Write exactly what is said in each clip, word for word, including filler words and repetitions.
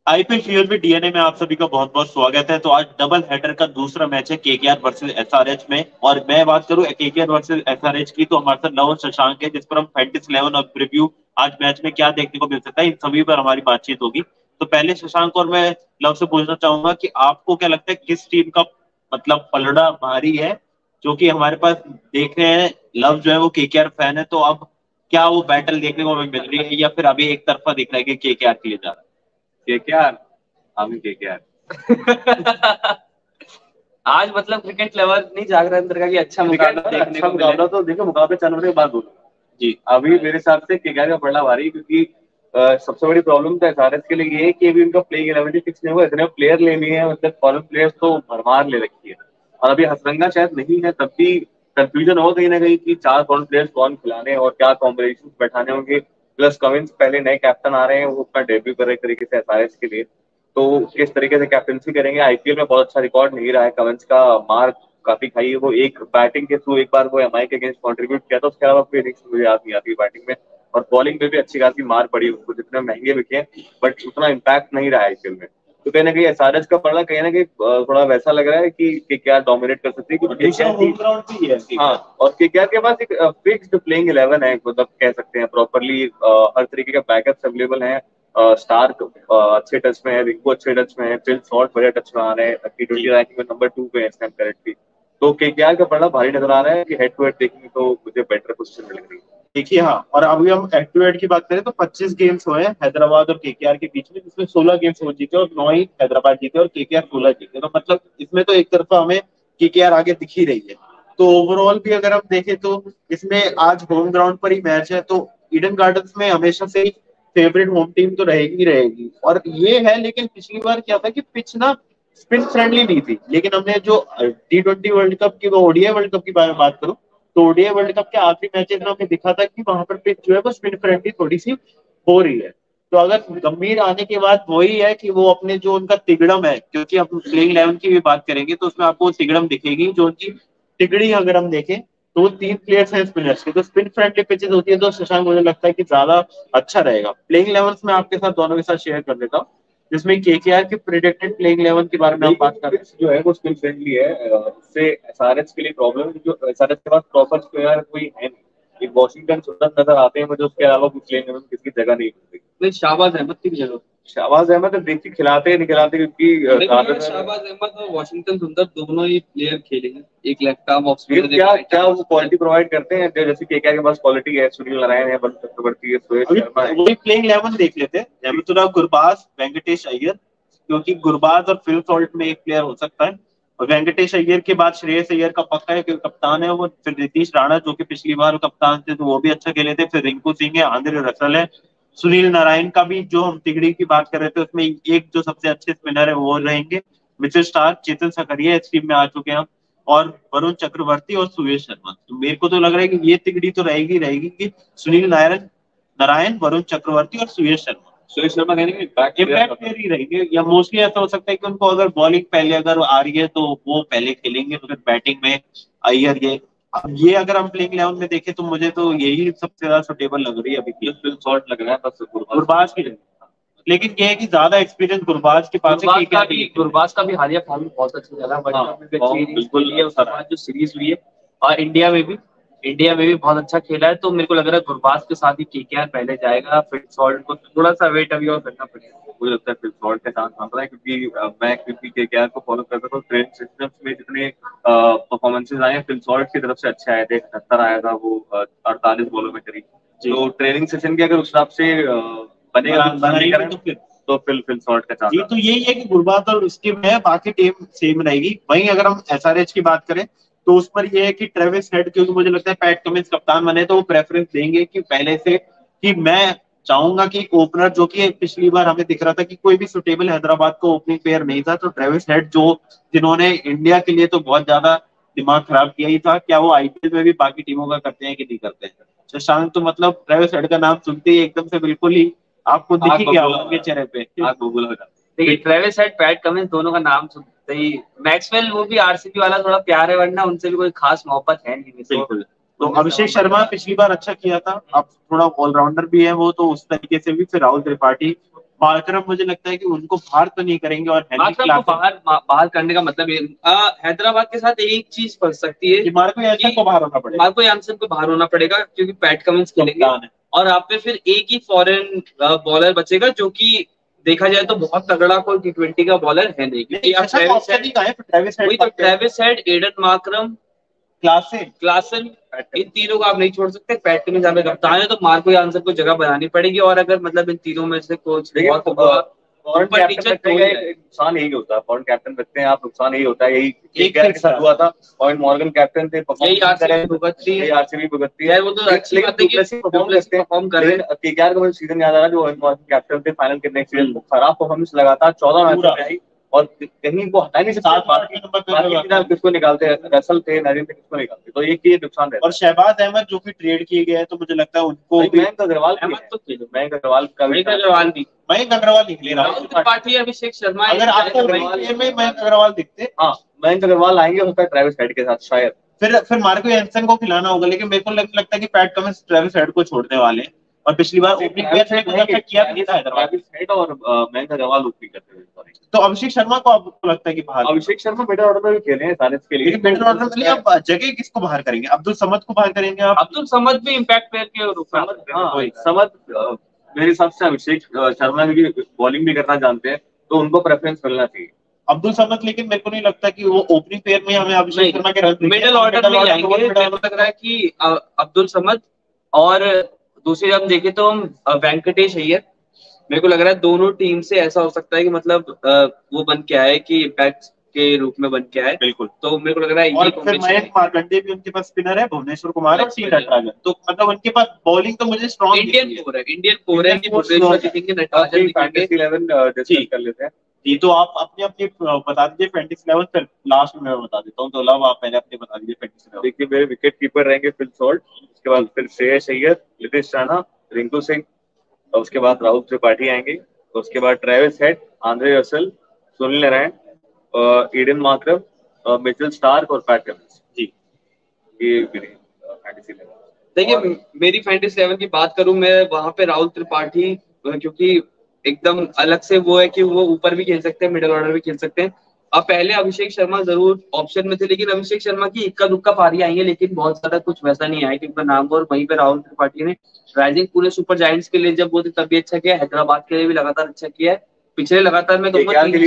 IPL fever में DNA में आप सभी का बहुत बहुत स्वागत है। तो आज डबल हेडर का दूसरा मैच है केकेआर वर्सेस एसआरएच में, और मैं बात करूं केकेआर वर्सेस एसआरएच की, तो हमारे साथ लव और शशांक है, जिस पर हम फैंटेसी इलेवन और प्रीव्यू आज मैच में क्या देखने को मिल सकता है इन सभी पर हमारी बातचीत होगी। तो पहले शशांक और मैं लव से पूछना चाहूंगा कि आपको क्या लगता है किस टीम का मतलब पलड़ा भारी है, जो कि हमारे पास देख रहे हैं। लव जो है वो केकेआर फैन है, तो अब क्या वो बैटल देखने को हमें मिल रही है या फिर अभी एक तरफा दिख रहा है कि केकेआर के लिए जा रहा केकेआर हम केकेआर आज मतलब क्रिकेट लेवल नहीं जाग रहा अंदर का कि अच्छा मुकाबला देखने अच्छा को मुकाबला तो देखो, मुकाबले चालू होने के बाद बोलो जी। अभी मेरे हिसाब से केकेआर का पलड़ा भारी, क्योंकि अ, सबसे बड़ी प्रॉब्लम तो एसआरएच के लिए ये है कि अभी उनका प्लेइंग इलेवन फिक्स नहीं हुआ। इतने प्लेयर ले लिए हैं, मतलब फॉरेन प्लेयर्स तो भरमार ले रखी है, और अभी हसरंगा शायद नहीं है, तब भी कंफ्यूजन हो कहीं ना कहीं कि चार फॉरेन प्लेयर्स कौन खिलाने और क्या कॉम्बिनेशन बैठाने होंगे। प्लस कमिंस पहले नए कैप्टन आ रहे हैं, वो अपना डेब्यू कर रहे एक तरीके से एसआरएच के लिए, तो किस तरीके से कैप्टनसी करेंगे। आईपीएल में बहुत अच्छा रिकॉर्ड नहीं रहा है कमिंस का, मार्क काफी खाई है। वो एक बैटिंग के थ्रू एक बार वो एमआई के अगेंस्ट कंट्रीब्यूट किया था, उसके अलावा कोई इनिंग्स मुझे याद नहीं आती बैटिंग में। और बॉलिंग में भी अच्छी खासी मार पड़ी उनको, जितने महंगे बिके, बट उतना इम्पैक्ट नहीं रहा आईपीएल में। तो कहीं ना कहीं एसआरएच का पड़ना कहीं ना कहीं अ, थोड़ा वैसा लग रहा है कि केकेआर डोमिनेट कर सकती है, क्योंकि केकेआर होम ग्राउंड भी है। हाँ, और केकेआर के पास एक फिक्स्ड प्लेइंग इलेवन है, मतलब कह सकते हैं प्रॉपरली हर तरीके का बैकअप्स अवेलेबल है। स्टार्क अच्छे टच में है, रिंकू अच्छे टच में है, फिल शॉर्ट बढ़िया टच में आ रहे हैं, टी ट्वेंटी रैंकिंग में नंबर टू पे है इस टाइम करेक्टली। तो केकेआर का पड़ना भारी नजर आ रहा है कि हेड टू हेड देखेंगे तो मुझे बेटर पोजीशन मिल रही है। देखिए, हाँ, और अभी हम हेड टू हेड की बात करें तो पच्चीस गेम्स हुए हैं हैदराबाद और केकेआर के बीच में, जिसमें सोलह गेम्स वो जीते और नौ ही हैदराबाद जीते और केकेआर सोलह जीते। तो मतलब इसमें तो एक तरफा हमें केकेआर आगे दिख ही रही है। तो ओवरऑल भी अगर हम देखें तो इसमें आज होम ग्राउंड पर ही मैच है, तो ईडन गार्डन्स में हमेशा से ही फेवरेट होम टीम तो रहेगी रहेगी। और ये है, लेकिन पिछली बार क्या था कि पिच ना स्पिन फ्रेंडली नहीं थी, लेकिन हमने जो टी ट्वेंटी वर्ल्ड कप की, ओडीआई वर्ल्ड कप की बारे में बात करूं, तो ओडीआई वर्ल्ड कप के आखिरी मैचेस में हमें दिखा था कि वहां पर पिच जो है वो स्पिन फ्रेंडली थोड़ी सी हो रही है। तो अगर गंभीर आने के बाद वही है कि वो अपने जो उनका तिगड़म है, क्योंकि हम प्लेइंग इलेवन की भी बात करेंगे तो उसमें आपको तिगड़म दिखेगी, जो उनकी तिगड़ी अगर हम देखें तो वो तीन प्लेयर्स हैं स्पिनर्स के। तो स्पिन फ्रेंडली पिचेस होती है, तो शशांक मुझे लगता है कि ज्यादा अच्छा रहेगा। प्लेइंग इलेवन में आपके साथ दोनों के साथ शेयर कर देता हूँ, जिसमें केकेआर के प्रेडिक्टेड प्लेइंग इलेवन के बारे में हम बात कर रहे हैं। जो है वो स्पिन फ्रेंडली है, अ, उससे एसआरएच के लिए प्रॉब्लम है, जो एसआरएच के पास प्रॉपर स्पिनर कोई है नहीं। एक वॉशिंगटन सुंदर नजर आते हैं मुझे, उसके अलावा कुछ लेने में किसी की जगह नहीं मिलती। नहीं, शाहबाज अहमद की भी जगह। शाहबाज अहमद देखिए खिलाते नहीं खिलाते, क्योंकि शाहबाज अहमद और वॉशिंगटन सुंदर दोनों ही प्लेयर खेलेंगे, एक लेफ्ट आर्म ऑफ स्पिनर, क्या क्या वो क्वालिटी प्रोवाइड करते हैं। जैसे केकेआर के पास क्वालिटी है, सुनील नारायण है, वरुण चक्रवर्ती है, सुरेश शर्मा है। वही प्लेइंग इलेवन देख लेते हैं, रहमतुल्लाह गुरबाज, वेंकटेश अय्यर, क्योंकि गुरबाज और फिल सॉल्ट में एक प्लेयर हो सकता है। और वेंकटेश अय्यर के बाद श्रेयस अय्यर का पक्का है, क्योंकि कप्तान है वो। फिर नीतीश राणा जो कि पिछली बार कप्तान थे तो वो भी अच्छा खेले थे। फिर रिंकू सिंह है, आंद्रे रसल है, सुनील नारायण का भी जो हम तिगड़ी की बात कर रहे थे उसमें एक जो सबसे अच्छे स्पिनर है वो रहेंगे। मिचेल स्टार्क, चेतन सकरिया इस टीम में आ चुके हैं हम, और वरुण चक्रवर्ती और सुरेश शर्मा। तो मेरे को तो लग रहा है कि ये तिगड़ी तो रहेगी रहेगी कि सुनील नारायण नारायण वरुण चक्रवर्ती और सुरेश शर्मा। सुरेश शर्मा कहने की इम्पैक्ट प्लेयर ही रहेंगे, या मोस्टली ऐसा हो सकता है कि उनको अगर बॉलिंग पहले अगर आ रही है तो वो पहले खेलेंगे, तो फिर बैटिंग में अय्यर ये। अब ये अगर हम प्लेइंग इलेवन में देखें तो मुझे तो यही सबसे ज्यादा सुटेबल लग रही है अभी की। फिल शॉर्ट लग रहा है बस गुरबाज की, लेकिन ये है कि ज्यादा एक्सपीरियंस गुरबाज के पास है। का भी गुरबाज का भी हालिया फॉर्म बहुत अच्छा चला है, वर्ल्ड कप में भी अच्छी इनिंग्स खेली है, उसके बाद जो सीरीज हुई है, और इंडिया में भी इंडिया में भी बहुत अच्छा खेला है। तो मेरे को लग रहा है गुरबाज के साथ ही केकेआर पहले जाएगा। फिर सॉल्ट को थोड़ा सा वेट अभी और करना पड़ेगा, मुझे लगता है फिर सॉल्ट के चांस मांग रहा है, क्योंकि अ, मैं क्योंकि केकेआर को फॉलो करता हूँ, ट्रेनिंग सिस्टम्स में जितने परफॉर्मेंसेज आए हैं फिल सॉल्ट की तरफ से अच्छे आए थे। अठहत्तर आया था वो अड़तालीस बॉलों में करीब। तो ट्रेनिंग सेशन के अगर उस हिसाब से अ, बनेगा तो फिर तो फिल फिल शॉर्ट का चांस। जी, तो यही है कि गुरबाज और उसकी में बाकी टीम सेम रहेगी। वहीं अगर हम एसआरएच की बात करें तो उस पर यह है कि ट्रेविस हेड, क्योंकि मुझे लगता है पैट कमिंस कप्तान बने तो वो प्रेफरेंस देंगे कि पहले से कि मैं चाहूंगा कि ओपनर जो कि पिछली बार हमें दिख रहा था कि कोई भी सुटेबल हैदराबाद को ओपनिंग प्लेयर नहीं था, तो ट्रेविस हेड जो जिन्होंने इंडिया के लिए तो बहुत ज्यादा दिमाग खराब किया ही था, क्या वो आईपीएल में भी बाकी टीमों का करते हैं कि नहीं करते हैं। शशांक, तो मतलब ट्रेविस हेड का नाम सुनते ही एकदम से बिल्कुल ही आपको दिख ही गया होगा चेहरे पे। देखिए ट्रेविस हेड, पैट कमिंस दोनों का नाम सुनते ही, मैक्सवेल वो भी आरसीबी वाला थोड़ा प्यार है, वरना उनसे भी कोई खास मोहब्बत है नहीं। बिल्कुल। तो अभिषेक शर्मा पिछली बार अच्छा किया था, अब थोड़ा ऑलराउंडर भी है वो, तो उस तरीके से भी। फिर राहुल त्रिपाठी, मार्करम मुझे लगता है कि उनको बाहर तो नहीं करेंगे, और मार्करम को बाहर बाहर करने का मतलब ये हैदराबाद के साथ एक चीज फंस सकती है कि मार्को यानसन को बाहर होना पड़ेगा, मार्को यानसन को बाहर होना पड़ेगा क्योंकि पैट कमिंस खेलेंगे, और आप पे फिर एक ही फॉरेन बॉलर बचेगा जो कि देखा जाए तो बहुत तगड़ा कोई टी ट्वेंटी का बॉलर है नहीं, क्योंकि आप Travis Head, Aiden Markram, Klaasen Klaasen इन तीनों को आप नहीं छोड़ सकते। पैट कमिंस आप कप्तान है तो मार्को यानसन को जगह बनानी पड़ेगी, और अगर मतलब इन तीनों में से कोच नुकसान यही होता है, फॉरेन कैप्टन रखते हैं आप, नुकसान यही होता है, यही एक के साथ हुआ था, और मॉर्गन कैप्टन थे, यही आरसीबी भुगतती है, आरसीबी भुगतती है, वो तो अच्छी बात है कि परफॉर्म कर रहे हैं। केकेआर का मुझे सीजन याद आ रहा है, जो मॉर्गन कैप्टन थे फाइनल के नेक्स्ट सीजन खराब परफॉर्मेंस लगातार चौदह मैच में आई, और कहीं को हटा नहीं सकते, किसको निकालते हैं, रसल थे, नरीन थे, किसको निकालते, तो एक ये नुकसान है। और शहबाज अहमद जो कि ट्रेड किए गए हैं, तो मुझे लगता है उनको मयंक अग्रवाल तो मयंक अग्रवाल का मयंक अग्रवाल भी मयंक अग्रवाल निकले, राहुल त्रिपाठी, अभिषेक शर्मा, अगर आपको मयंक अग्रवाल दिखते, हाँ मयंक अग्रवाल आएंगे होता है ट्रेविस हेड के साथ शायद, फिर फिर मार्को यानसन को खिलाना होगा, लेकिन मेरे को लगता है कि पैट कमिंस ट्रेविस हेड को छोड़ने वाले हैं, और पिछली बार ओपनिंग किया भी था हैदराबाद हेड और मयंक अग्रवाल ओपनिंग करते हुए। तो अभिषेक शर्मा को आपको लगता है कि बाहर? अभिषेक शर्मा मिडिल ऑर्डर में भी खेले हैं सानिस के लिए, मिडिल ऑर्डर में अब जगह किसको बाहर करेंगे? अब्दुल समद को बाहर करेंगे आप? अब्दुल समद भी इंपैक्ट प्लेयर के रूप में, समद मेरे हिसाब से अभिषेक शर्मा की बॉलिंग भी करना जानते हैं, तो उनको प्रेफरेंस मिलना चाहिए। अब्दुल समद, लेकिन मेरे को नहीं लगता कि वो ओपनिंग पेयर में हमें अभिषेक शर्मा के रन मिडिल ऑर्डर में आएंगे। मेरे को लग रहा है कि अब्दुल समद, और दूसरी हम देखें तो हम वेंकटेश अय्यर, मेरे को लग रहा है दोनों टीम से ऐसा हो सकता है कि मतलब वो बन के आए कि इम्पैक्ट के रूप में बन के आए। बिल्कुल, तो मेरे को लग रहा है और फिर मयंक मार्कंडे भी उनके पास स्पिनर है, भुवनेश्वर कुमार है, सी नटराजन, तो मतलब उनके पास बॉलिंग तो मुझे स्ट्रॉन्ग इंडियन कोर है, इंडियन कोर है कि भुवनेश्वर दिखेंगे, नटराजन दिखेंगे, इलेवन डिस्कस कर लेते हैं जी। तो आप अपने अपने बता दीजिए फैंटेसी इलेवन, फिर लास्ट में मैं बता देता हूँ, तो अलावा आप पहले अपने बता दीजिए फैंटेसी इलेवन। देखिए मेरे विकेट कीपर रहेंगे फिल सॉल्ट, उसके बाद फिर श्रेयस अय्यर, नितीश राणा, रिंकू सिंह, और उसके बाद राहुल त्रिपाठी आएंगे, उसके बाद Travis Head, Andre Russell, Sunil Narine, Aiden Markram, Mitchell Starc और पैट कमिंस। जी ये मेरी फैंटेसी इलेवन। देखिए मेरी फैंटेसी इलेवन की बात करूं मैं, वहां पे राहुल त्रिपाठी, क्योंकि एकदम अलग से वो है कि वो ऊपर भी खेल सकते हैं, मिडिल ऑर्डर भी खेल सकते हैं। अब पहले अभिषेक शर्मा जरूर ऑप्शन में थे, लेकिन अभिषेक शर्मा की इक्का दुक्का पारी आई है, लेकिन बहुत ज्यादा कुछ वैसा नहीं आया कि उनका नाम हो। और वहीं पे राहुल त्रिपाठी ने राइजिंग पुणे सुपर जायंट्स के लिए जब वो थे तभी अच्छा किया, हैदराबाद के लिए भी लगातार अच्छा किया है, पिछले लगातार में केकेआर के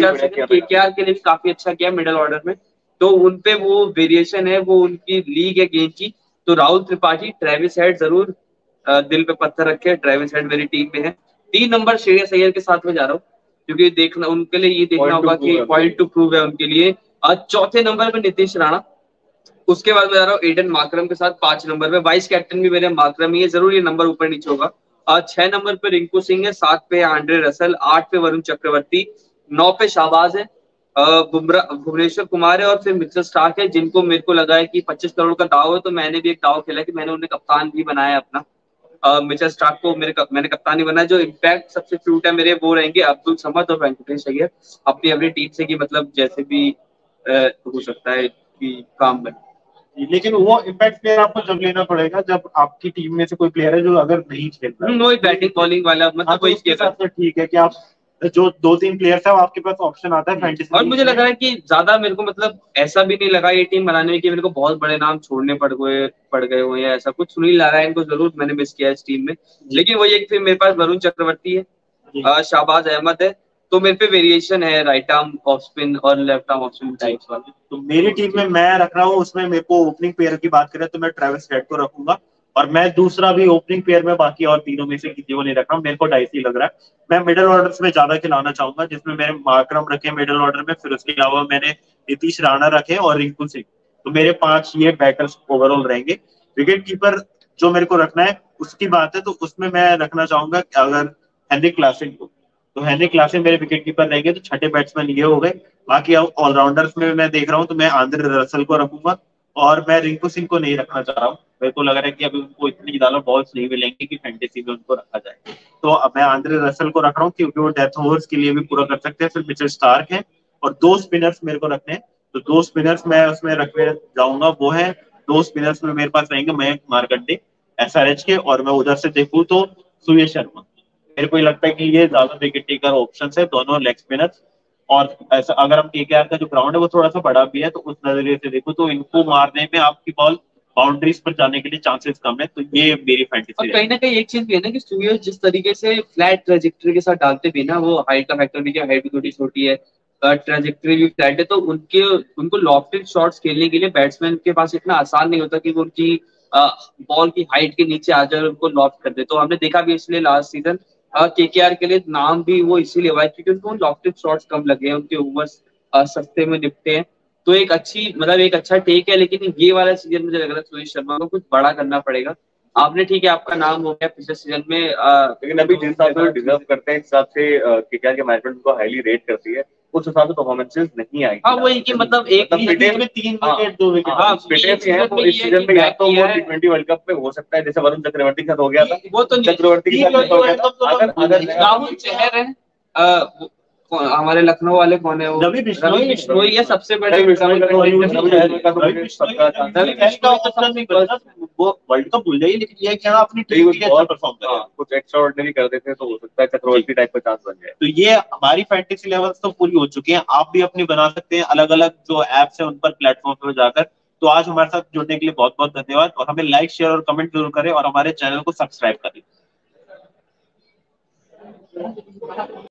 लिए भी काफी अच्छा किया मिडिल ऑर्डर में। तो उनपे वो वेरिएशन है, वो उनकी लीग है गेम की। तो राहुल त्रिपाठी, ट्रेविस हेड जरूर दिल पे पत्थर रखे, ट्रेविस हेड मेरी टीम में है। तीन नंबर श्रेयस अय्यर के साथ में जा रहा हूँ, क्योंकि देखना उनके लिए ये देखना होगा कि पॉइंट टू प्रूव है उनके लिए। आज चौथे नंबर पे नीतीश राणा, उसके बाद मैं जा रहा हूँ एडन मार्करम के साथ पांच नंबर पे, वाइस कैप्टन भी मेरे मार्करम ही है, जरूर ये नंबर ऊपर नीचे होगा। आज छह नंबर पे रिंकू सिंह है, सात पे आंद्रे रसल, आठ पे वरुण चक्रवर्ती, नौ पे शाहबाज है, बुमराह भुवनेश्वर कुमार है, और फिर मिचेल स्टार्क है, जिनको मेरे को लगा है कि पच्चीस करोड़ का दाव है, तो मैंने भी एक दाव खेला कि मैंने उन्हें कप्तान भी बनाया अपना। मिचेल स्टार्क को मेरे मैंने कप्तान ही बनाया। जो इम्पैक्ट सबसे फ्रूट है मेरे, वो रहेंगे अब्दुल समद और वेंकटेश अय्यर, अपनी अपनी टीम से कि मतलब जैसे भी आ, हो सकता है कि काम बने। लेकिन वो इम्पैक्ट प्लेयर आपको जब लेना पड़ेगा जब आपकी टीम में से कोई प्लेयर है जो अगर नहीं खेल रहा है, वही बैटिंग बॉलिंग वाला, मतलब वही के साथ तो ठीक है कि आप जो दो तीन प्लेयर्स है आपके पास ऑप्शन आता है फैंटेसी। और मुझे लग रहा है कि ज्यादा मेरे को मतलब ऐसा भी नहीं लगा ये टीम बनाने में कि मेरे को बहुत बड़े नाम छोड़ने पड़ गए पड़ गए हुए या ऐसा कुछ। सुनील नारायण को जरूर मैंने मिस किया इस टीम में, लेकिन वही है कि फिर मेरे पास वरुण चक्रवर्ती है, शाहबाज अहमद है, तो मेरे पे वेरिएशन है राइट आर्म ऑफ स्पिन और left arm off spin types वाले। तो मेरी टीम में मैं रख रहा हूँ, उसमें मेरे को ओपनिंग पेयर की बात करें तो मैं ट्रेविस हेड को रखूंगा, और मैं दूसरा भी ओपनिंग पेयर में बाकी और तीनों में से किसी को नहीं रख रहा हूँ, मेरे को डाइसी लग रहा है। मैं मिडिल ऑर्डर में ज्यादा खिलाना चाहूंगा, जिसमें मैंने मार्करम रखे मिडिल ऑर्डर में, फिर उसके अलावा मैंने नीतीश राणा रखे और रिंकू सिंह, तो मेरे पांच ये बैटर्स ओवरऑल रहेंगे। विकेट कीपर जो मेरे को रखना है उसकी बात है, तो उसमें मैं रखना चाहूंगा अगर हेनरिक क्लासन को, तो हेनरिक क्लासन मेरे विकेट कीपर रहेंगे। तो छठे बैट्समैन ये हो गए। बाकी अब ऑलराउंडर्स में मैं देख रहा हूँ, तो मैं आंद्रे रसल को रखूंगा, और मैं रिंकू सिंह को नहीं रखना चाह रहा हूँ। मेरे को लग रहा है कि अभी उनको इतनी ज्यादा बॉल्स नहीं मिलेंगी कि फैंटेसी में उनको रखा जाए, तो अब मैं आंद्रे रसल को रख रहा हूँ क्योंकि वो डेथ ओवर्स के लिए भी पूरा कर सकते हैं। फिर मिचेल स्टार्क है, और दो स्पिनर्स मेरे को रखने हैं, तो दो स्पिनर्स मैं उसमें रखने जाऊंगा। वो है दो स्पिनर्स में मेरे पास रहेंगे मयंक मार्कंडे एसआरएच के, और मैं उधर से देखूँ तो सूर्य शर्मा। मेरे को ये लगता है कि ये ज्यादा विकेट टेकर ऑप्शन है, दोनों लेग स्पिनर्स। और ऐसा अगर हम केकेआर का जो ग्राउंड है वो थोड़ा सा बड़ा भी है, तो उस नजरिए से देखो तो इनको मारने में आपकी बॉल बाउंड्रीज पर जाने के लिए चांसेस कम है। तो ये मेरी और फैंटेसी कहीं ना कहीं एक चीज भी है ना कि सूर्य जिस तरीके से फ्लैट ट्रेजेक्टरी के साथ डालते भी ना, वो हाइट का फैक्टर भी, क्या हाइट भी थोड़ी छोटी है, ट्रेजेक्टरी भी फ्लैट है, तो उनके उनको लॉफ्टेड शॉट्स खेलने के लिए बैट्समैन के पास इतना आसान नहीं होता कि वो उनकी बॉल की हाइट के नीचे आ जाए और उनको लॉफ्ट कर दे। तो हमने देखा भी इसलिए लास्ट सीजन केकेआर के लिए नाम भी वो इसीलिए हुआ है क्योंकि उनको लॉफ्टेड शॉट्स कम लगे हैं, उनके ओवर्स सस्ते में निपटे हैं। तो एक अच्छी मतलब एक अच्छा टेक है, लेकिन ये वाला सीजन मुझे लग रहा है रोहित शर्मा को कुछ बड़ा करना पड़ेगा। आपने ठीक है, आपका नाम हो गया पिछले सीजन में, आ, लेकिन अभी जिस हिसाब से डिजर्व करते हैं, इस हिसाब से केकेआर के मैनेजमेंट को हाईली रेट करती है, उस हिसाब से परफॉर्मेंसेस नहीं आई। हाँ वही कि मतलब एक मतलब में तीन विकेट दो विकेट हाँ फिटनेस ही है, तो इस सीजन में या तो वो टी ट्वेंटी वर्ल्ड कप में हो सकता है, जैसे वरुण चक्रवर्ती के साथ हो गया था, वो तो चक्रवर्ती के साथ हो गया था। अगर अगर राहुल चहर है, हमारे लखनऊ वाले कौन है वो, रवि बिश्नोई बिश्नोई है सबसे बड़े। वो वर्ल्ड कप भूल जाइए, लेकिन ये क्या अपनी टीम के लिए अच्छा परफॉर्म करे, कुछ एक्स्ट्रा ऑर्डिनरी कर देते हैं तो हो सकता है चक्रवर्ती टाइप का चांस बन जाए। तो ये हमारी फैंटेसी लेवल्स तो पूरी हो चुकी हैं, आप भी अपनी बना सकते हैं अलग अलग जो एप्स है उन पर, प्लेटफॉर्म पर जाकर। तो आज हमारे साथ जुड़ने के लिए बहुत बहुत धन्यवाद, और हमें लाइक शेयर और कमेंट जरूर करें और हमारे चैनल को सब्सक्राइब करें।